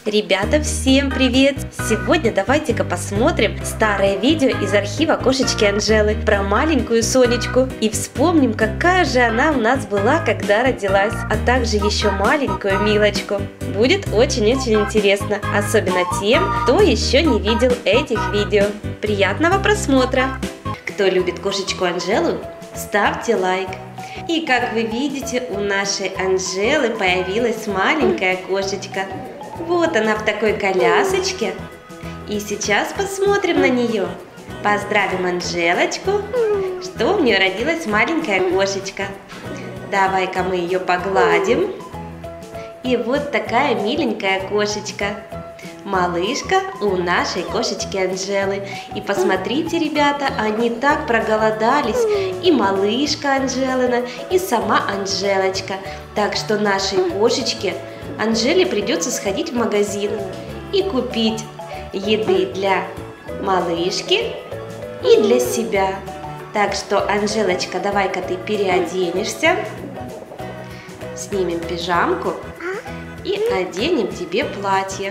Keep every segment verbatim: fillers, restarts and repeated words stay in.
Ребята, всем привет! Сегодня давайте-ка посмотрим старое видео из архива кошечки Анжелы про маленькую Сонечку и вспомним, какая же она у нас была, когда родилась, а также еще маленькую Милочку. Будет очень-очень интересно, особенно тем, кто еще не видел этих видео. Приятного просмотра! Кто любит кошечку Анжелу, ставьте лайк. И как вы видите, у нашей Анжелы появилась маленькая кошечка. Вот она в такой колясочке. И сейчас посмотрим на нее. Поздравим Анжелочку, что у нее родилась маленькая кошечка. Давай-ка мы ее погладим. И вот такая миленькая кошечка. Малышка у нашей кошечки Анжелы. И посмотрите, ребята, они так проголодались. И малышка Анжелина, и сама Анжелочка. Так что нашей кошечке Анжеле придется сходить в магазин и купить еды для малышки и для себя. Так что, Анжелочка, давай-ка ты переоденешься, снимем пижамку и оденем тебе платье.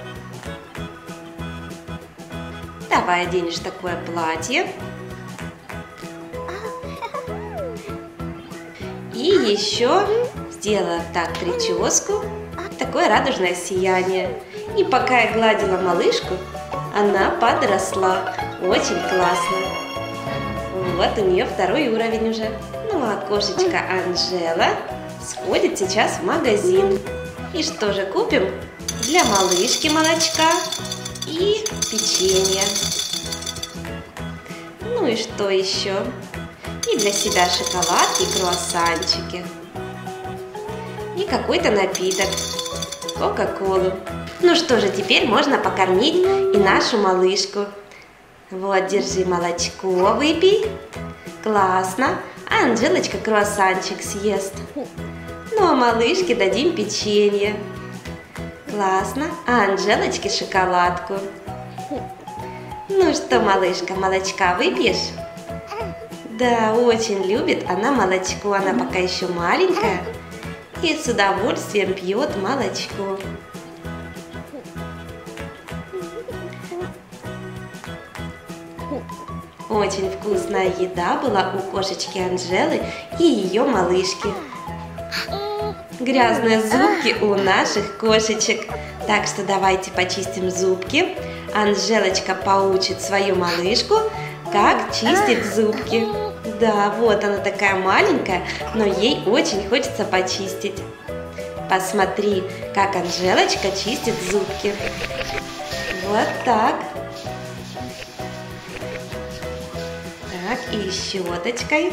Давай оденешь такое платье. И еще сделаем так прическу. Такое радужное сияние. И пока я гладила малышку, она подросла. Очень классно. Вот у нее второй уровень уже. Ну а кошечка Анжела сходит сейчас в магазин. И что же купим? Для малышки молочка и печенье. Ну и что еще? И для себя шоколадки и круассанчики. И какой-то напиток. Кока-колу. Ну что же, теперь можно покормить и нашу малышку. Вот, держи молочко, выпей. Классно. А Анжелочка круассанчик съест. Ну а малышке дадим печенье. Классно. А Анжелочке шоколадку. Ну что, малышка, молочка выпьешь? Да, очень любит она молочко. Она пока еще маленькая. И с удовольствием пьет молочко. Очень вкусная еда была у кошечки Анжелы и ее малышки. Грязные зубки у наших кошечек. Так что давайте почистим зубки. Анжелочка поучит свою малышку, как чистить зубки. Да, вот она такая маленькая, но ей очень хочется почистить. Посмотри, как Анжелочка чистит зубки. Вот так. Так, и щеточкой.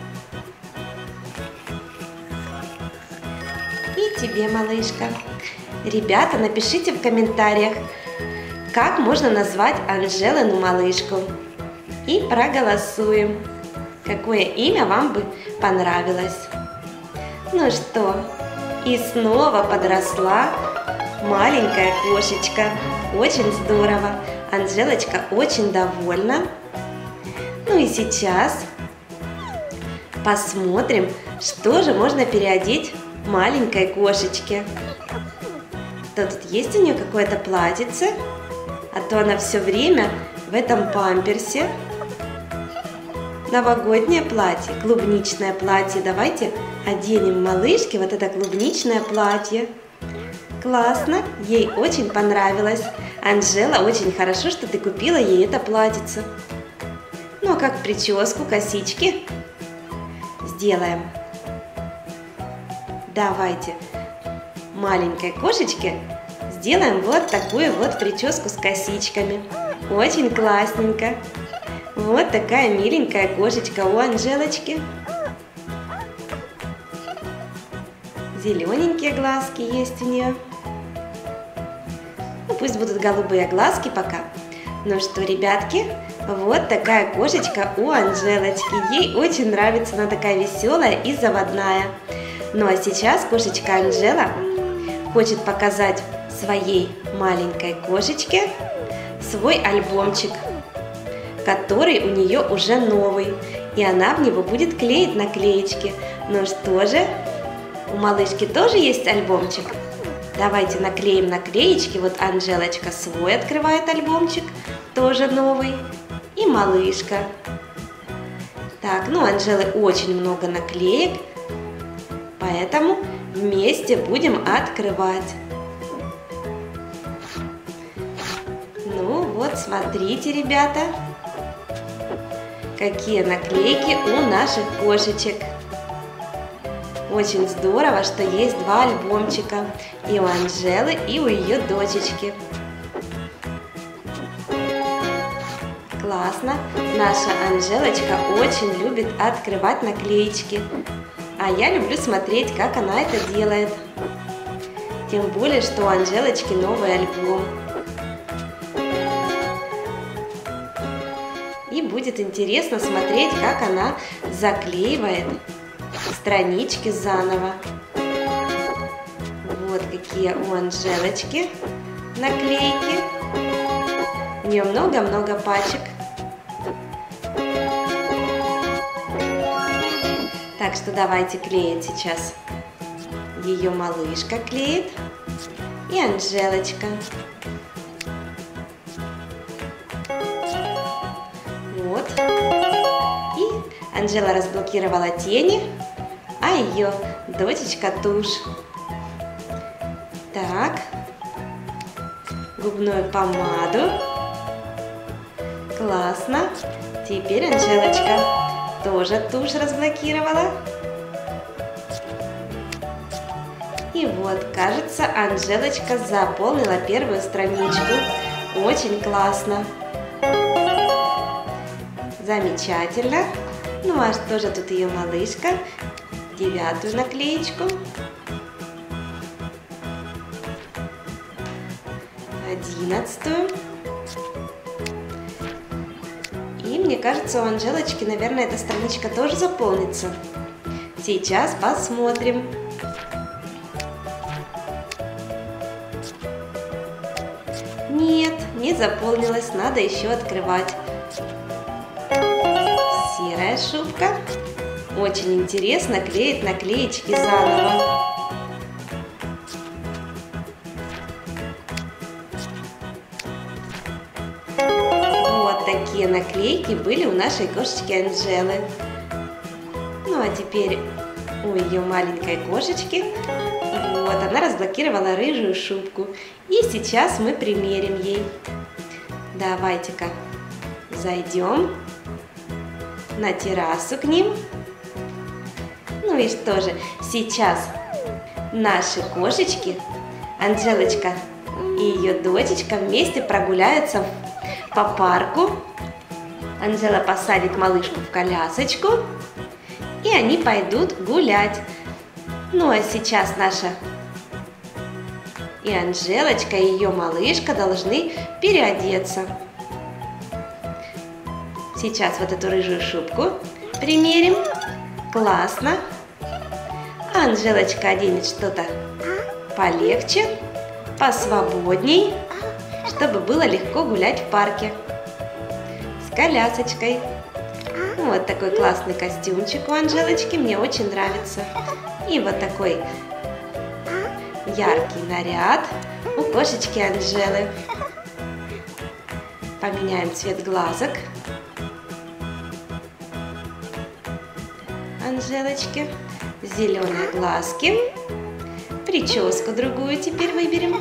И тебе, малышка. Ребята, напишите в комментариях, как можно назвать Анжелину малышку. И проголосуем. Какое имя вам бы понравилось? Ну что, и снова подросла маленькая кошечка. Очень здорово. Анжелочка очень довольна. Ну и сейчас посмотрим, что же можно переодеть маленькой кошечке. То тут есть у нее какое-то платьице, а то она все время в этом памперсе. Новогоднее платье, клубничное платье. Давайте оденем малышке вот это клубничное платье. Классно, ей очень понравилось. Анжела, очень хорошо, что ты купила ей это платьице. Ну а как прическу, косички сделаем. Давайте маленькой кошечке сделаем вот такую вот прическу с косичками. Очень классненько. Вот такая миленькая кошечка у Анжелочки. Зелененькие глазки есть у нее. Ну, пусть будут голубые глазки пока. Ну что, ребятки, вот такая кошечка у Анжелочки. Ей очень нравится, она такая веселая и заводная. Ну а сейчас кошечка Анжела хочет показать своей маленькой кошечке свой альбомчик, который у нее уже новый, и она в него будет клеить наклеечки. Ну что же, у малышки тоже есть альбомчик? Давайте наклеим наклеечки. Вот Анжелочка свой открывает альбомчик, тоже новый. И малышка. Так, ну у Анжелы очень много наклеек, поэтому вместе будем открывать. Ну вот, смотрите, ребята, какие наклейки у наших кошечек. Очень здорово, что есть два альбомчика. И у Анжелы, и у ее дочечки. Классно. Наша Анжелочка очень любит открывать наклеечки. А я люблю смотреть, как она это делает. Тем более, что у Анжелочки новый альбом. И будет интересно смотреть, как она заклеивает странички заново. Вот какие у Анжелочки наклейки. У нее много-много пачек. Так что давайте клеить сейчас. Ее малышка клеит и Анжелочка. Вот. И Анжела разблокировала тени, а ее дочечка тушь. Так, губную помаду. Классно. Теперь Анжелочка тоже тушь разблокировала. И вот, кажется, Анжелочка заполнила первую страничку. Очень классно. Замечательно. Ну а что же тут ее малышка? Девятую наклеечку. Одиннадцатую. И мне кажется, у Анжелочки, наверное, эта страничка тоже заполнится. Сейчас посмотрим. Нет, не заполнилась, надо еще открывать. Серая шубка. Очень интересно клеить наклеечки заново. Вот такие наклейки были у нашей кошечки Анжелы. Ну а теперь у ее маленькой кошечки. Вот, она разблокировала рыжую шубку. И сейчас мы примерим ей. Давайте-ка зайдем на террасу к ним. Ну и что же, сейчас наши кошечки, Анжелочка и ее дочечка, вместе прогуляются по парку. Анжела посадит малышку в колясочку, и они пойдут гулять. Ну а сейчас наша и Анжелочка, и ее малышка должны переодеться. Сейчас вот эту рыжую шубку примерим. Классно. А Анжелочка оденет что-то полегче, посвободней, чтобы было легко гулять в парке с колясочкой. Вот такой классный костюмчик у Анжелочки, мне очень нравится. И вот такой яркий наряд у кошечки Анжелы. Поменяем цвет глазок Анжелочки. Зеленые глазки. Прическу другую теперь выберем.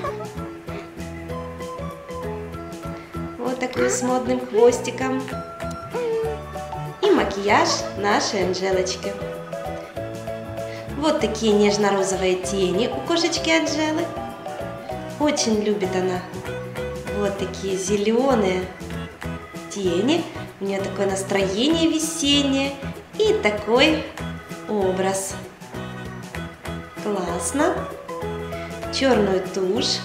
Вот такую с модным хвостиком. И макияж нашей Анжелочки. Вот такие нежно-розовые тени у кошечки Анжелы. Очень любит она вот такие зеленые тени. У нее такое настроение весеннее и такой образ. Классно. Черную тушь.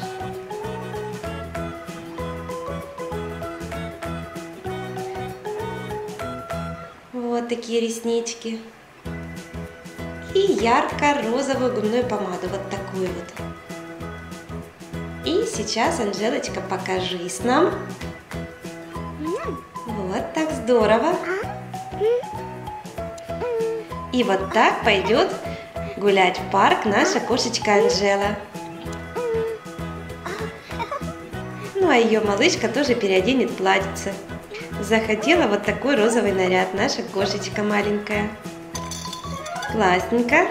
Вот такие реснички. И ярко-розовую губную помаду, вот такую вот. И сейчас, Анжелочка, покажись нам. Вот так здорово. И вот так пойдет гулять в парк наша кошечка Анжела. а ее малышка тоже переоденет платьице. Захотела вот такой розовый наряд наша кошечка маленькая. Классненько.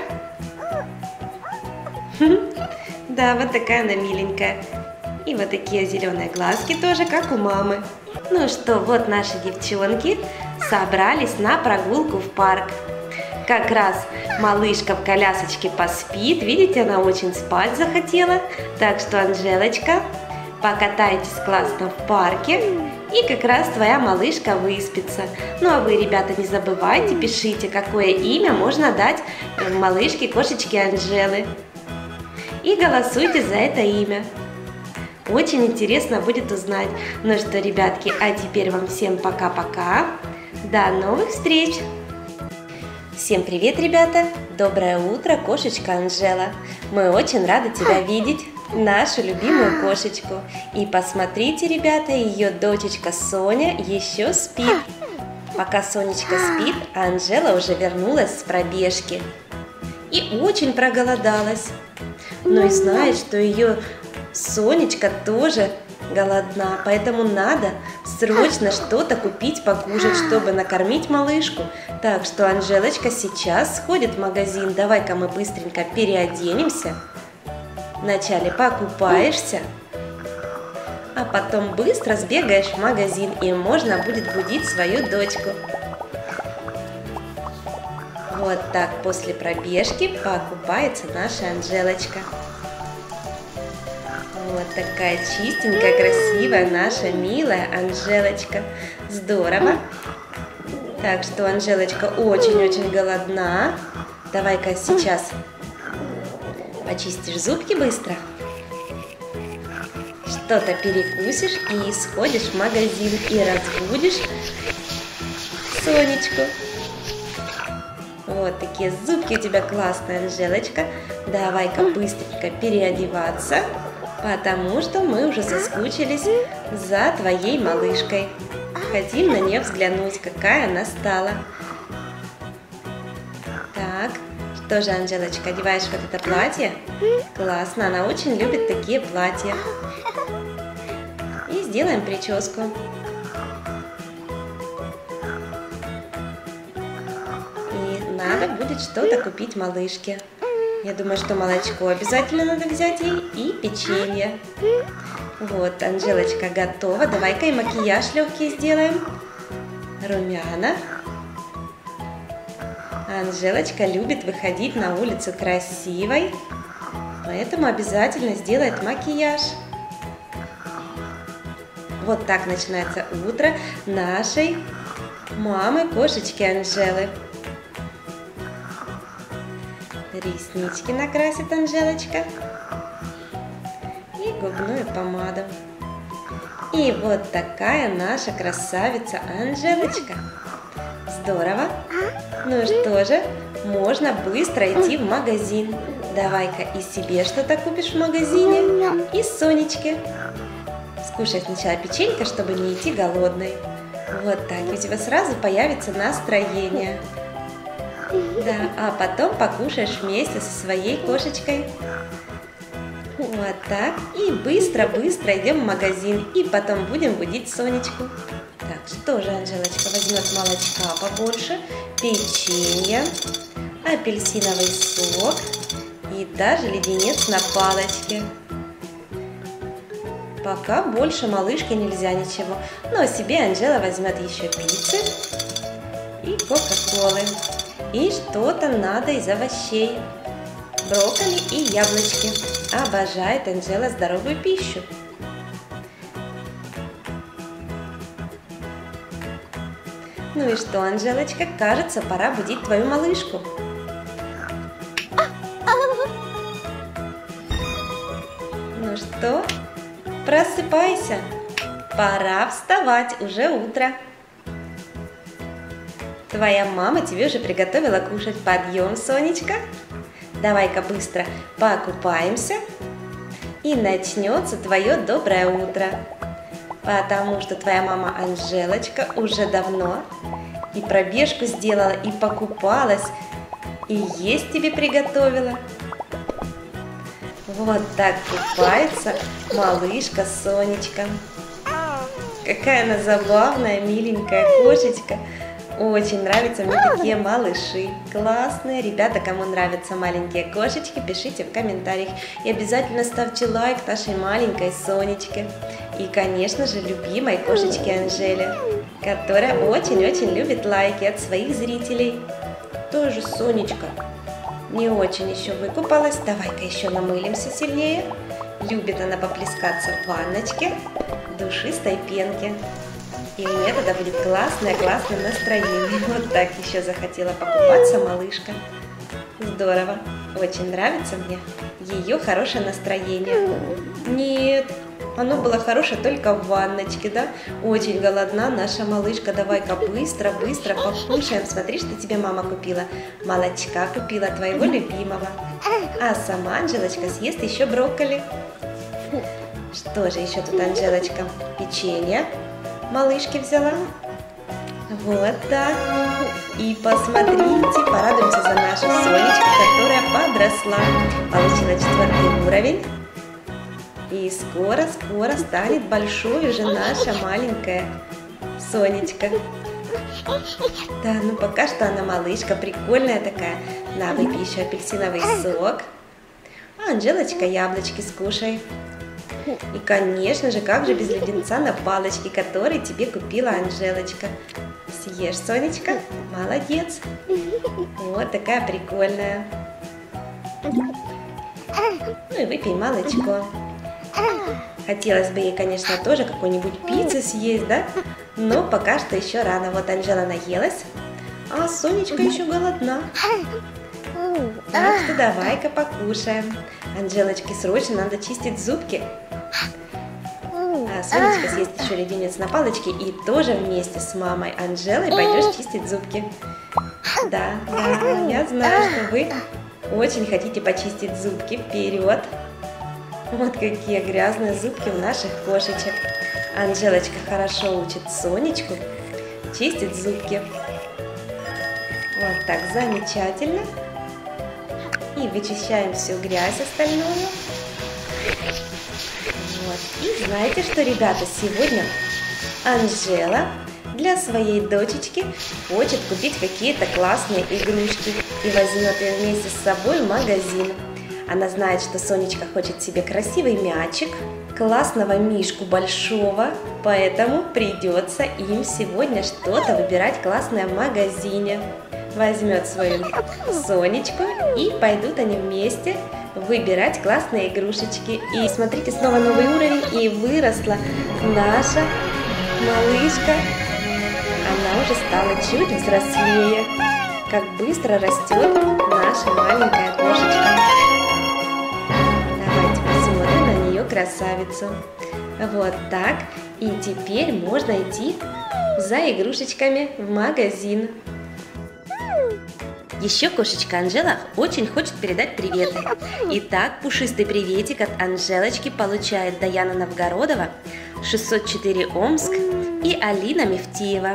Да, вот такая она миленькая. И вот такие зеленые глазки тоже, как у мамы. Ну что, вот наши девчонки собрались на прогулку в парк. Как раз малышка в колясочке поспит. Видите, она очень спать захотела. Так что, Анжелочка, покатайтесь классно в парке. И как раз твоя малышка выспится. Ну а вы, ребята, не забывайте, пишите, какое имя можно дать малышке кошечки Анжелы. И голосуйте за это имя. Очень интересно будет узнать. Ну что, ребятки, а теперь вам всем пока-пока. До новых встреч! Всем привет, ребята! Доброе утро, кошечка Анжела! Мы очень рады тебя видеть, нашу любимую кошечку. И посмотрите, ребята, ее дочечка Соня еще спит. Пока Сонечка спит, Анжела уже вернулась с пробежки. И очень проголодалась. Но и знает, что ее Сонечка тоже голодна, поэтому надо срочно что-то купить покушать, чтобы накормить малышку. Так что Анжелочка сейчас сходит в магазин. Давай-ка мы быстренько переоденемся. Вначале покупаешься, а потом быстро сбегаешь в магазин, и можно будет будить свою дочку. Вот так после пробежки покупается наша Анжелочка. Вот такая чистенькая, красивая наша милая Анжелочка. Здорово. Так что Анжелочка очень-очень голодна. Давай-ка сейчас почистишь зубки быстро. Что-то перекусишь и сходишь в магазин и разбудишь Сонечку. Вот такие зубки у тебя классные, Анжелочка. Давай-ка быстренько переодеваться, потому что мы уже соскучились за твоей малышкой. Хотим на нее взглянуть, какая она стала. Так, что же, Анжелочка, одеваешь вот это платье? Классно, она очень любит такие платья. И сделаем прическу. И надо будет что-то купить малышке. Я думаю, что молочко обязательно надо взять ей и печенье. Вот, Анжелочка готова. Давай-ка и макияж легкий сделаем. Румяна. Анжелочка любит выходить на улицу красивой, поэтому обязательно сделает макияж. Вот так начинается утро нашей мамы кошечки Анжелы. Реснички накрасит Анжелочка и губную помаду. И вот такая наша красавица Анжелочка. Здорово. Ну что же, можно быстро идти в магазин. Давай-ка и себе что-то купишь в магазине, и Сонечке. Скушай сначала печенька, чтобы не идти голодной. Вот так, и у тебя сразу появится настроение. Да, а потом покушаешь вместе со своей кошечкой. Вот так. И быстро-быстро идем в магазин. И потом будем будить Сонечку. Так, что же, Анжелочка возьмет молочка побольше, печенье, апельсиновый сок и даже леденец на палочке. Пока больше малышке нельзя ничего. Но себе Анжела возьмет еще пиццы и кока-колы. И что-то надо из овощей. Брокколи и яблочки. Обожает Анжела здоровую пищу. Ну и что, Анжелочка, кажется, пора будить твою малышку. Ну что, просыпайся. Пора вставать, уже утро. Твоя мама тебе уже приготовила кушать. Подъем, Сонечка. Давай-ка быстро покупаемся. И начнется твое доброе утро. Потому что твоя мама Анжелочка уже давно и пробежку сделала, и покупалась, и есть тебе приготовила. Вот так купается малышка Сонечка. Какая она забавная, миленькая кошечка. Очень нравятся мне такие малыши. Классные. Ребята, кому нравятся маленькие кошечки, пишите в комментариях. И обязательно ставьте лайк нашей маленькой Сонечке. И, конечно же, любимой кошечке Анжеле, которая очень-очень любит лайки от своих зрителей. Тоже Сонечка не очень еще выкупалась. Давай-ка еще намылимся сильнее. Любит она поплескаться в ванночке душистой пенки. И у нее тогда будет классное-классное настроение. Вот так еще захотела покупаться малышка. Здорово. Очень нравится мне ее хорошее настроение. Нет, оно было хорошее только в ванночке, да? Очень голодна наша малышка. Давай-ка быстро-быстро покушаем. Смотри, что тебе мама купила. Молочка купила твоего любимого. А сама Анжелочка съест еще брокколи. Что же еще тут Анжелочка? Печенье малышки взяла. Вот так. И посмотрите, порадуемся за нашу Сонечку, которая подросла. Получила четвертый уровень. И скоро-скоро станет большой уже наша маленькая Сонечка. Да, ну пока что она малышка, прикольная такая. На, выпей еще апельсиновый сок. А Анжелочка, яблочки скушай. И, конечно же, как же без леденца на палочке, который тебе купила Анжелочка. Съешь, Сонечка? Молодец. Вот такая прикольная. Ну и выпей молочко. Хотелось бы ей, конечно, тоже какой-нибудь пиццы съесть, да? Но пока что еще рано. Вот Анжела наелась, а Сонечка еще голодна. Так что давай-ка покушаем. Анжелочке срочно надо чистить зубки. А Сонечка съест еще леденец на палочке и тоже вместе с мамой Анжелой пойдешь чистить зубки. Да, да, я знаю, что вы очень хотите почистить зубки. Вперед! Вот какие грязные зубки у наших кошечек. Анжелочка хорошо учит Сонечку чистить зубки. Вот так, замечательно. И вычищаем всю грязь остальную. Вот. И знаете что, ребята, сегодня Анжела для своей дочечки хочет купить какие-то классные игрушки и возьмет ее вместе с собой в магазин. Она знает, что Сонечка хочет себе красивый мячик, классного мишку большого, поэтому придется им сегодня что-то выбирать классное в магазине. Возьмет свою Сонечку и пойдут они вместе выбирать классные игрушечки. И смотрите, снова новый уровень, и выросла наша малышка. Она уже стала чуть взрослее. Как быстро растет наша маленькая кошечка. Давайте посмотрим на нее, красавицу. Вот так. И теперь можно идти за игрушечками в магазин. Еще кошечка Анжела очень хочет передать приветы. Итак, пушистый приветик от Анжелочки получает Даяна Новгородова, шестьсот четыре Омск и Алина Мефтиева.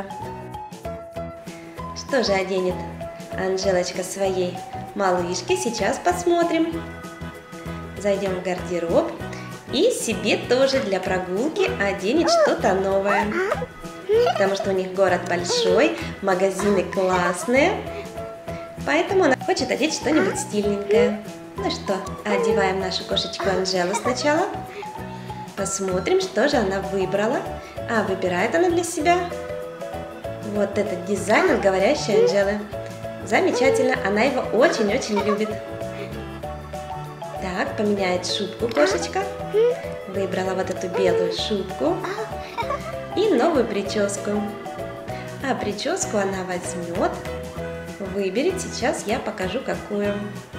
Что же оденет Анжелочка своей малышке? Сейчас посмотрим. Зайдем в гардероб и себе тоже для прогулки оденет что-то новое. Потому что у них город большой, магазины классные. Поэтому она хочет одеть что-нибудь стильненькое. Ну что, одеваем нашу кошечку Анжелу сначала. Посмотрим, что же она выбрала. А, выбирает она для себя вот этот дизайн от говорящей Анжелы. Замечательно, она его очень-очень любит. Так, поменяет шубку кошечка. Выбрала вот эту белую шубку и новую прическу. А прическу она возьмет. Выберет, сейчас я покажу какую.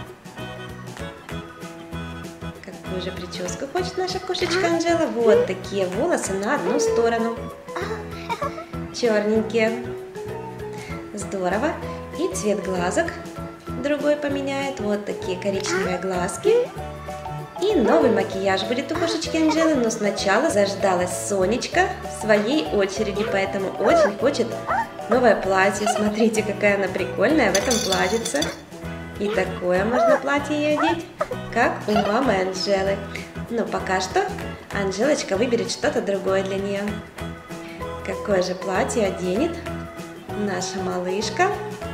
Какую же прическу хочет наша кошечка Анжела. Вот такие волосы на одну сторону. Черненькие. Здорово. И цвет глазок другой поменяет. Вот такие коричневые глазки. И новый макияж будет у кошечки Анжелы. Но сначала заждалась Сонечка в своей очереди, поэтому очень хочет новое платье. Смотрите, какая она прикольная в этом платьице. И такое можно платье ей одеть. как у мамы Анжелы. Но пока что Анжелочка выберет что-то другое для нее. Какое же платье оденет наша малышка?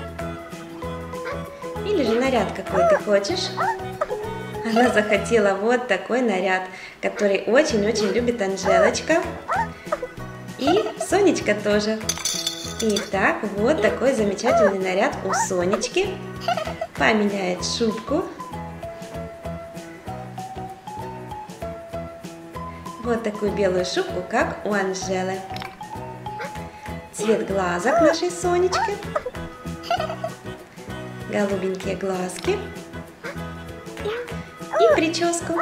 Или же наряд какой ты хочешь? Она захотела вот такой наряд, который очень-очень любит Анжелочка. И Сонечка тоже. Итак, вот такой замечательный наряд у Сонечки. Поменяет шубку. Вот такую белую шубку, как у Анжелы. Цвет глазок нашей Сонечки. Голубенькие глазки. И прическу.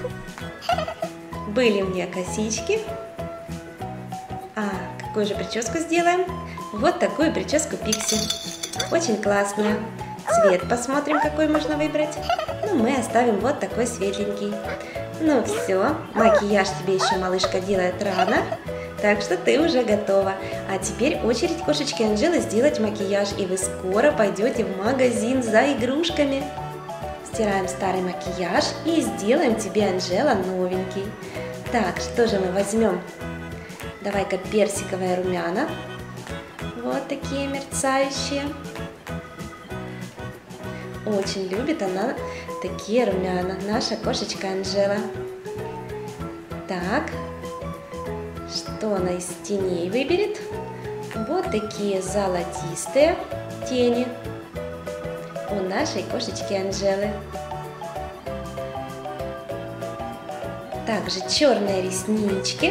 Были мне косички. А, какую же прическу сделаем? Вот такую прическу Пикси. Очень классная. Цвет посмотрим, какой можно выбрать. Ну, мы оставим вот такой светленький. Ну все, макияж тебе еще, малышка, делает рано. Так что ты уже готова. А теперь очередь кошечки Анжелы сделать макияж. И вы скоро пойдете в магазин за игрушками. Стираем старый макияж и сделаем тебе, Анжела, новенький. Так, что же мы возьмем? Давай-ка персиковые румяна. Вот такие мерцающие. Очень любит она такие румяна, наша кошечка Анжела. Так, что она из теней выберет? Вот такие золотистые тени у нашей кошечки Анжелы. Также черные реснички.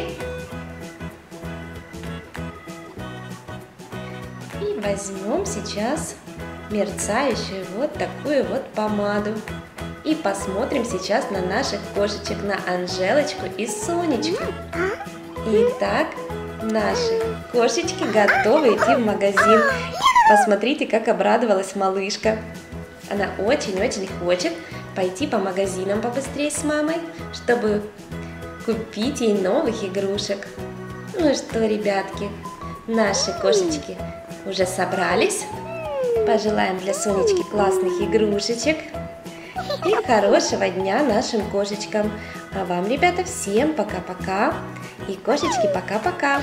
И возьмем сейчас мерцающую вот такую вот помаду. И посмотрим сейчас на наших кошечек, на Анжелочку и Сонечку. Итак, наши кошечки готовы идти в магазин. Посмотрите, как обрадовалась малышка. Она очень-очень хочет пойти по магазинам побыстрее с мамой, чтобы купить ей новых игрушек. Ну что, ребятки, наши кошечки уже собрались. Пожелаем для Сонечки классных игрушечек и хорошего дня нашим кошечкам. А вам, ребята, всем пока-пока. И кошечки пока-пока.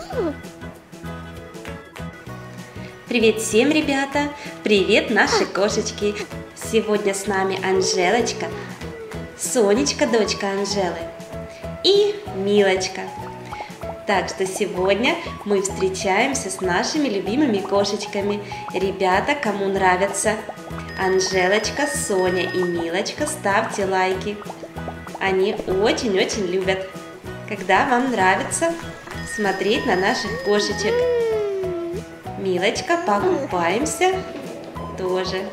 Привет всем, ребята! Привет, наши кошечки! Сегодня с нами Анжелочка, Сонечка, дочка Анжелы, и Милочка. Так что сегодня мы встречаемся с нашими любимыми кошечками. Ребята, кому нравятся Анжелочка, Соня и Милочка, ставьте лайки. Они очень-очень любят, когда вам нравится смотреть на наших кошечек. Милочка, покупаемся тоже.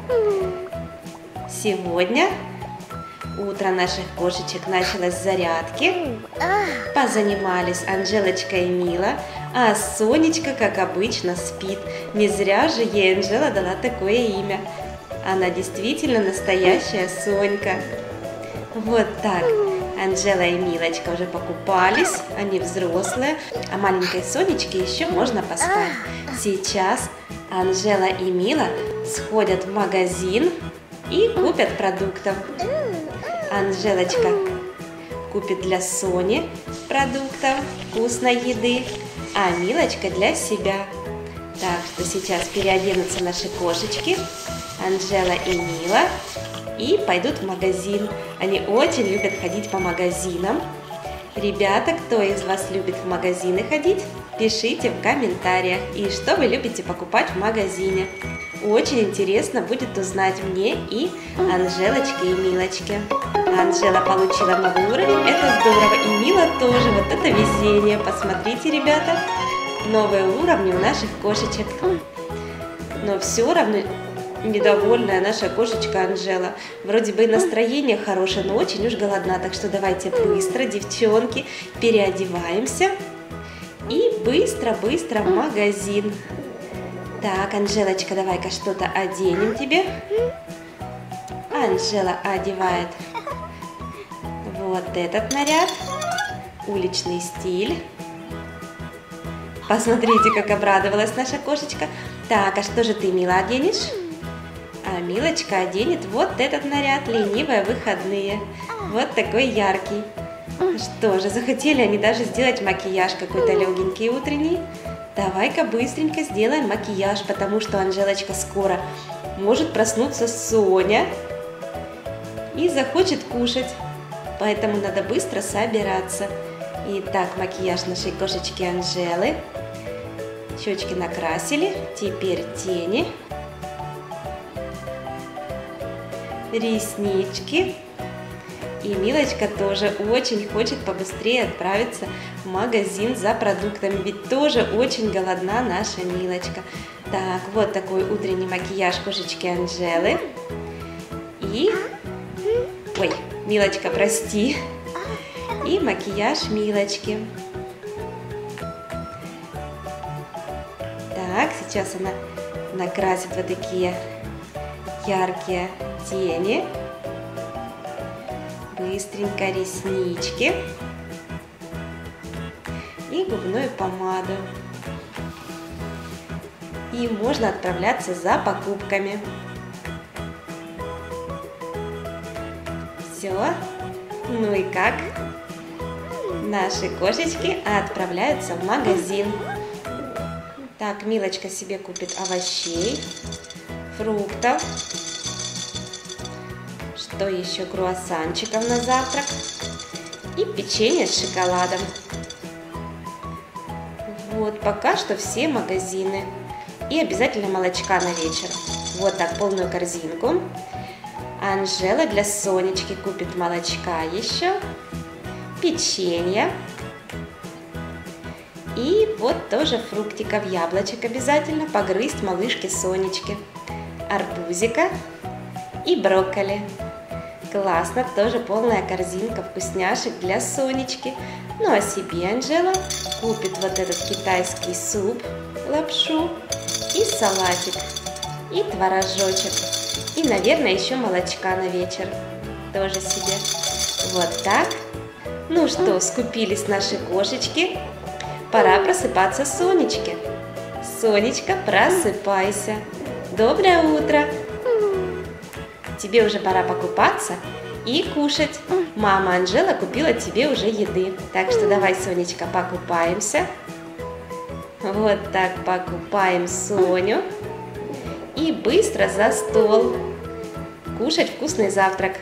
Сегодня утро наших кошечек началось с зарядки. Позанимались Анжелочка и Мила, а Сонечка, как обычно, спит. Не зря же ей Анжела дала такое имя. Она действительно настоящая Сонька. Вот так. Анжела и Милочка уже покупались, они взрослые, а маленькой Сонечке еще можно поспать. Сейчас Анжела и Мила сходят в магазин и купят продуктов. Анжелочка купит для Сони продуктов, вкусной еды, а Милочка для себя. Так что сейчас переоденутся наши кошечки, Анжела и Мила, и пойдут в магазин. Они очень любят ходить по магазинам. Ребята, кто из вас любит в магазины ходить, пишите в комментариях. И что вы любите покупать в магазине. Очень интересно будет узнать мне и Анжелочке и Милочке. Анжела получила новый уровень, это здорово. И Мила тоже, вот это везение. Посмотрите, ребята, новые уровни у наших кошечек. Но все равно недовольная наша кошечка Анжела. Вроде бы и настроение хорошее, но очень уж голодна. Так что давайте быстро, девчонки, переодеваемся и быстро-быстро в магазин. Так, Анжелочка, давай-ка что-то оденем тебе. Анжела одевает вот этот наряд. Уличный стиль. Посмотрите, как обрадовалась наша кошечка. Так, а что же ты, Мила, оденешь? А Милочка оденет вот этот наряд «Ленивые выходные». Вот такой яркий. Что же, захотели они даже сделать макияж какой-то легенький утренний. Давай-ка быстренько сделаем макияж, потому что, Анжелочка, скоро может проснуться Соня и захочет кушать. Поэтому надо быстро собираться. Итак, макияж нашей кошечки Анжелы. Щечки накрасили, теперь тени, реснички. И Милочка тоже очень хочет побыстрее отправиться в магазин за продуктами, ведь тоже очень голодна наша Милочка. Так, вот такой утренний макияж кошечки Анжелы. И... Ой, Милочка, прости. И макияж Милочки. Так, сейчас она накрасит вот такие яркие тени. Быстренько реснички и губную помаду. И можно отправляться за покупками. Все. Ну и как? Наши кошечки отправляются в магазин. Так, Милочка себе купит овощей, фруктов. Что еще? Круассанчиков на завтрак. И печенье с шоколадом. Вот, пока что все магазины. И обязательно молочка на вечер. Вот так, полную корзинку. Анжела для Сонечки купит молочка еще. Печенье. И вот тоже фруктиков, яблочек обязательно погрызть малышке Сонечке. Арбузика и брокколи. Классно, тоже полная корзинка вкусняшек для Сонечки. Ну а себе Анжела купит вот этот китайский суп, лапшу и салатик, и творожочек. И, наверное, еще молочка на вечер. Тоже себе. Вот так. Ну что, скупились наши кошечки. Пора просыпаться Сонечке. Сонечка, просыпайся. Доброе утро. Тебе уже пора покупаться и кушать. Мама Анжела купила тебе уже еды. Так что давай, Сонечка, покупаемся. Вот так покупаем Соню. И быстро за стол. Кушать вкусный завтрак.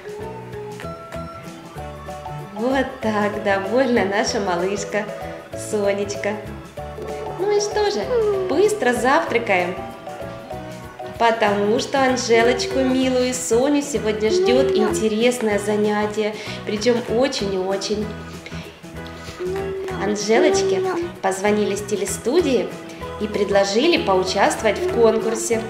Вот так, довольна наша малышка Сонечка. Ну и что же, быстро завтракаем. Потому что Анжелочку милую и Соню сегодня ждет интересное занятие, причем очень и очень. Анжелочке позвонили с телестудии и предложили поучаствовать в конкурсе.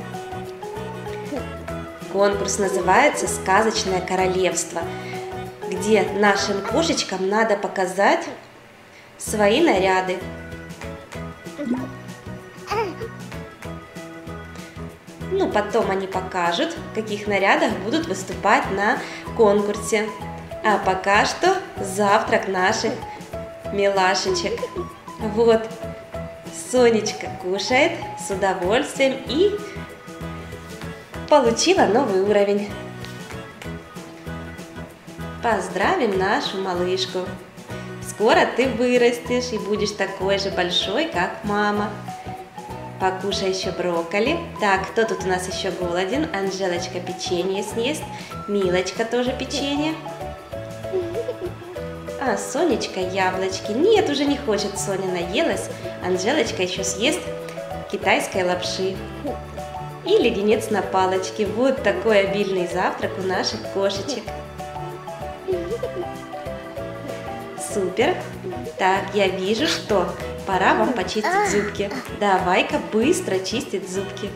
Конкурс называется «Сказочное королевство», где нашим кошечкам надо показать свои наряды. Ну, потом они покажут, в каких нарядах будут выступать на конкурсе. А пока что завтрак наших милашечек. Вот, Сонечка кушает с удовольствием и получила новый уровень. Поздравим нашу малышку. Скоро ты вырастешь и будешь такой же большой, как мама. Покушай еще брокколи. Так, кто тут у нас еще голоден? Анжелочка печенье съест. Милочка тоже печенье. А Сонечка яблочки. Нет, уже не хочет. Соня наелась. Анжелочка еще съест китайской лапши. И леденец на палочке. Вот такой обильный завтрак у наших кошечек. Супер. Так, я вижу, что пора вам почистить зубки. Давай-ка быстро чистить зубки.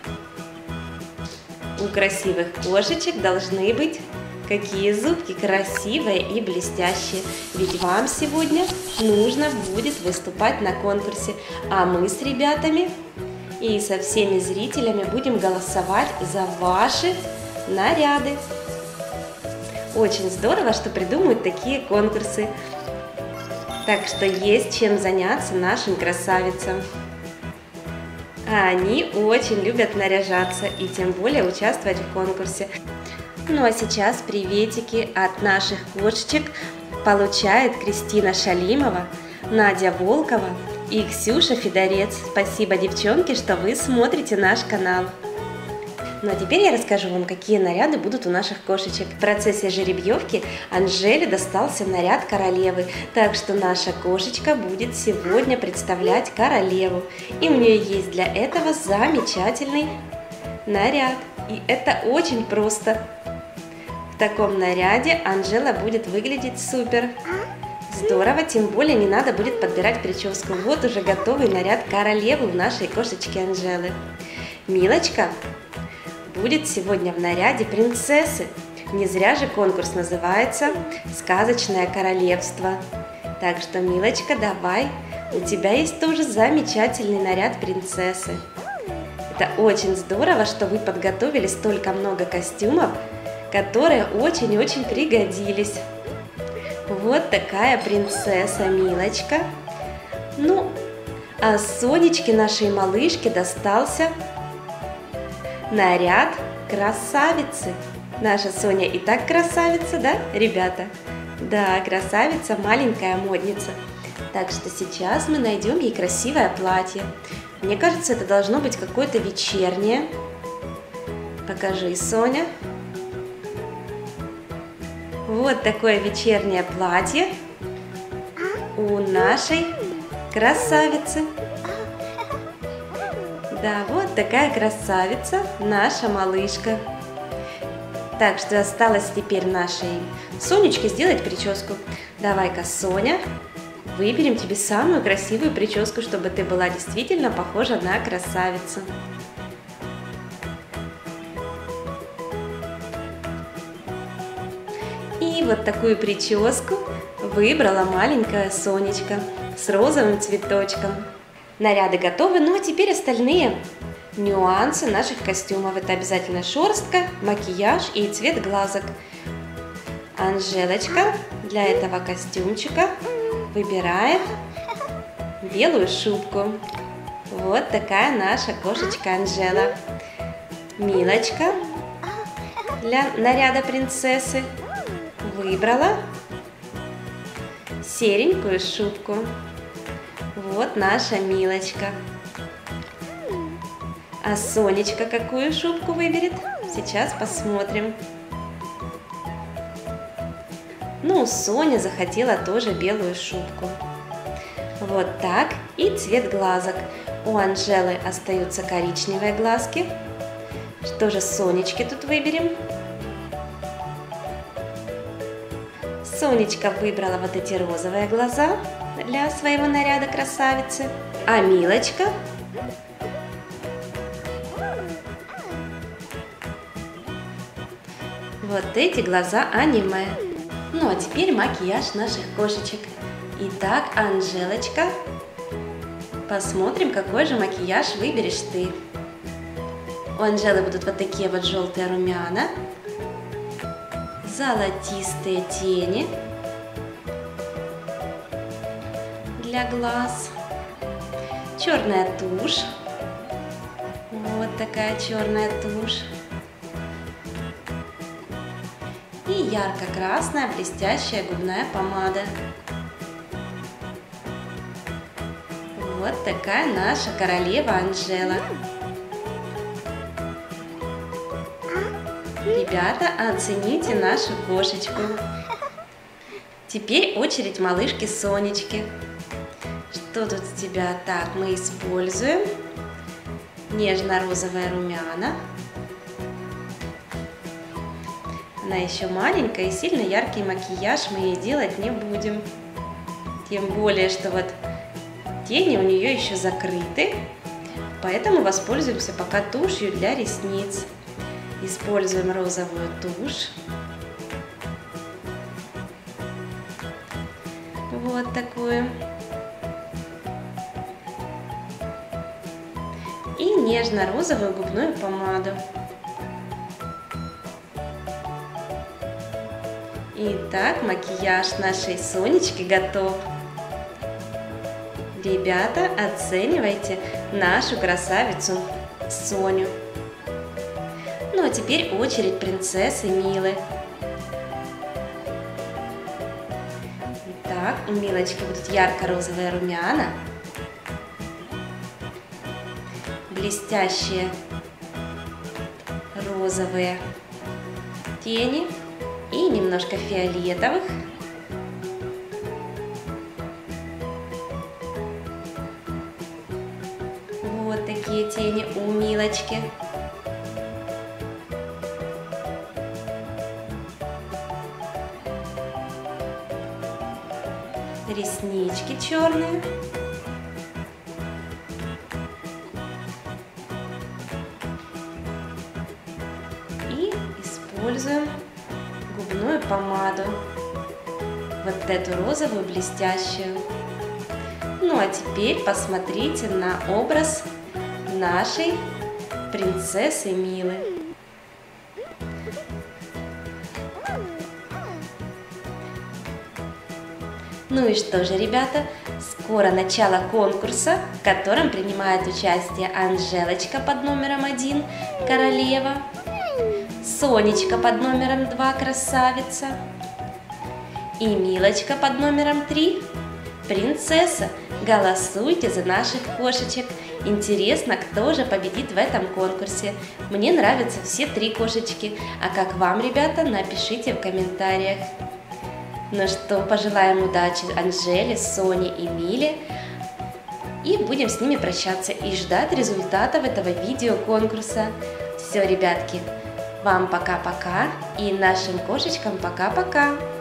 У красивых кошечек должны быть какие зубки? Красивые и блестящие. Ведь вам сегодня нужно будет выступать на конкурсе. А мы с ребятами и со всеми зрителями будем голосовать за ваши наряды. Очень здорово, что придумывают такие конкурсы. Так что есть чем заняться нашим красавицам. А они очень любят наряжаться и тем более участвовать в конкурсе. Ну а сейчас приветики от наших кошечек получает Кристина Шалимова, Надя Волкова и Ксюша Федорец. Спасибо, девчонки, что вы смотрите наш канал. Ну а теперь я расскажу вам, какие наряды будут у наших кошечек. В процессе жеребьевки Анжеле достался наряд королевы, так что наша кошечка будет сегодня представлять королеву. И у нее есть для этого замечательный наряд. И это очень просто. В таком наряде Анжела будет выглядеть супер. Здорово, тем более не надо будет подбирать прическу. Вот уже готовый наряд королевы у нашей кошечки Анжелы. Милочка будет сегодня в наряде принцессы. Не зря же конкурс называется «Сказочное королевство». Так что, Милочка, давай, у тебя есть тоже замечательный наряд принцессы. Это очень здорово, что вы подготовили столько много костюмов, которые очень-очень пригодились. Вот такая принцесса Милочка. Ну, а Сонечке, нашей малышке, достался наряд красавицы. Наша Соня и так красавица, да, ребята? Да, красавица, маленькая модница. Так что сейчас мы найдем ей красивое платье. Мне кажется, это должно быть какое-то вечернее. Покажи, Соня. Вот такое вечернее платье у нашей красавицы. Да, вот такая красавица, наша малышка. Так что осталось теперь нашей Сонечке сделать прическу. Давай-ка, Соня, выберем тебе самую красивую прическу, чтобы ты была действительно похожа на красавицу. И вот такую прическу выбрала маленькая Сонечка с розовым цветочком. Наряды готовы, ну а теперь остальные нюансы наших костюмов. Это обязательно шерстка, макияж и цвет глазок. Анжелочка для этого костюмчика выбирает белую шубку. Вот такая наша кошечка Анжела. Милочка для наряда принцессы выбрала серенькую шубку. Вот наша Милочка. А Сонечка какую шубку выберет? Сейчас посмотрим. Ну, Соня захотела тоже белую шубку. Вот так. И цвет глазок. У Анжелы остаются коричневые глазки. Что же Сонечке тут выберем? Сонечка выбрала вот эти розовые глаза для своего наряда красавицы. А Милочка вот эти глаза аниме. Ну а теперь макияж наших кошечек. Итак, Анжелочка, посмотрим, какой же макияж выберешь ты. У Анжелы будут вот такие вот желтые румяна, золотистые тени для глаз, черная тушь, вот такая черная тушь, и ярко-красная блестящая губная помада. Вот такая наша королева Анжела. Ребята, оцените нашу кошечку. Теперь очередь малышки Сонечки. Что тут у тебя? Так, мы используем нежно-розовые румяна. Она еще маленькая, и сильно яркий макияж мы ей делать не будем. Тем более, что вот тени у нее еще закрыты. Поэтому воспользуемся пока тушью для ресниц. Используем розовую тушь. Вот такую. И нежно-розовую губную помаду. Итак, макияж нашей Сонечки готов. Ребята, оценивайте нашу красавицу Соню. Ну а теперь очередь принцессы Милы. Так, у Милочки будут ярко-розовые румяна, блестящие розовые тени и немножко фиолетовых. Вот такие тени у Милочки. Реснички черные. И используем губную помаду. Вот эту розовую блестящую. Ну а теперь посмотрите на образ нашей принцессы Милы. Ну и что же, ребята, скоро начало конкурса, в котором принимает участие Анжелочка под номером один, королева, Сонечка под номером два, красавица, и Милочка под номером три, принцесса. Голосуйте за наших кошечек. Интересно, кто же победит в этом конкурсе. Мне нравятся все три кошечки. А как вам, ребята, напишите в комментариях. Ну что, пожелаем удачи Анжеле, Соне и Миле. И будем с ними прощаться и ждать результатов этого видео-конкурса. Все, ребятки, вам пока-пока и нашим кошечкам пока-пока.